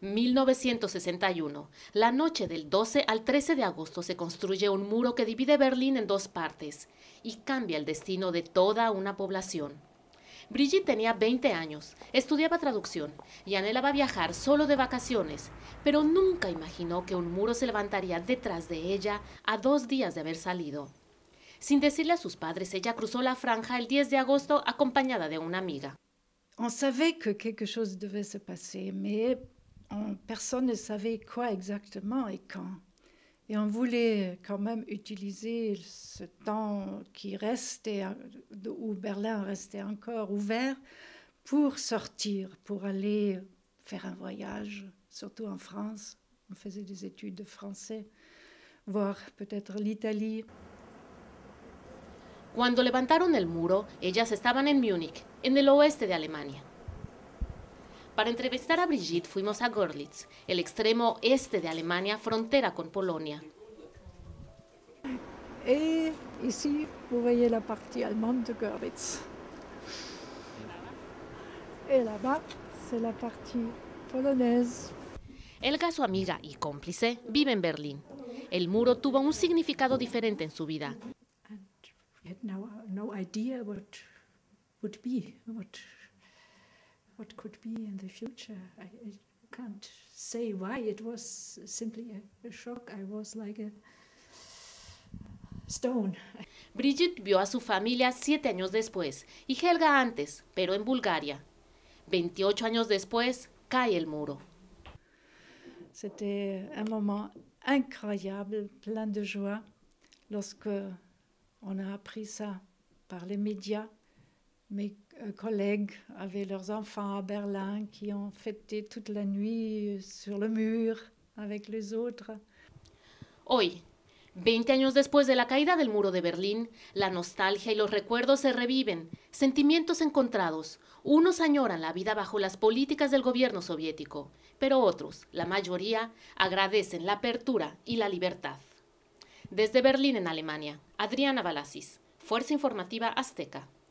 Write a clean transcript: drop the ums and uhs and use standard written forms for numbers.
1961. La noche del 12 al 13 de agosto se construye un muro que divide Berlín en dos partes y cambia el destino de toda una población. Brigitte tenía 20 años, estudiaba traducción y anhelaba viajar solo de vacaciones, pero nunca imaginó que un muro se levantaría detrás de ella a 2 días de haber salido. Sin decirle a sus padres, ella cruzó la franja el 10 de agosto acompañada de una amiga. On savait que quelque chose devait se passer, mais personne ne savait quoi exactement et quand. Et on voulait quand même utiliser ce temps qui restait, où Berlin restait encore ouvert, pour sortir, pour aller faire un voyage, surtout en France. On faisait des études de français, voir peut-être l'Italie. Cuando levantaron el muro, ellas estaban en Múnich, en el oeste de Alemania. Para entrevistar a Brigitte fuimos a Görlitz, el extremo este de Alemania, frontera con Polonia. Et ici, vous voyez la partie allemande de Görlitz. Et là-bas, c'est la partie polonaise. Elga, su amiga y cómplice, vive en Berlín. El muro tuvo un significado diferente en su vida. We had no idea what would be, what could be in the future. I can't say why. It was simply a shock. I was like a stone. Brigitte vio a su familia 7 años después y Helga antes, pero en Bulgaria. 28 años después, cae el muro. C'était un moment incroyable, plein de joie, lorsque on a appris ça par les médias. Mes collègues avaient leurs enfants à Berlin qui ont fêté toute la nuit sur le mur avec les autres. Hoy, 20 años después de la caída del muro de Berlín, la nostalgia y los recuerdos se reviven, sentimientos encontrados. Unos añoran la vida bajo las políticas del gobierno soviético, pero otros, la mayoría, agradecen la apertura y la libertad. Desde Berlín, en Alemania, Adriana Balasis, Fuerza Informativa Azteca.